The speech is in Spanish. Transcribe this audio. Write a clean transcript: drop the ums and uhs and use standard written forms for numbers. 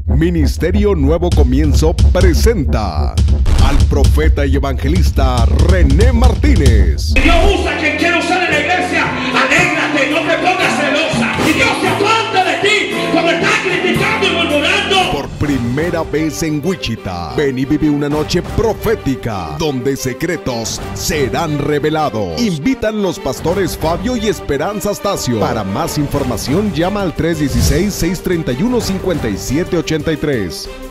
Ministerio Nuevo Comienzo presenta al profeta y evangelista René Martínez. Dios usa quien quiere usar en la iglesia. Alégrate, no te pongas celosa. Y Dios se aparta de ti cuando estás criticando y murmurando. Por primera vez en Wichita, ven y vive una noche profética donde secretos serán revelados. Invitan los pastores Fabio y Esperanza Astacio. Para más información llama al 316-631-5783.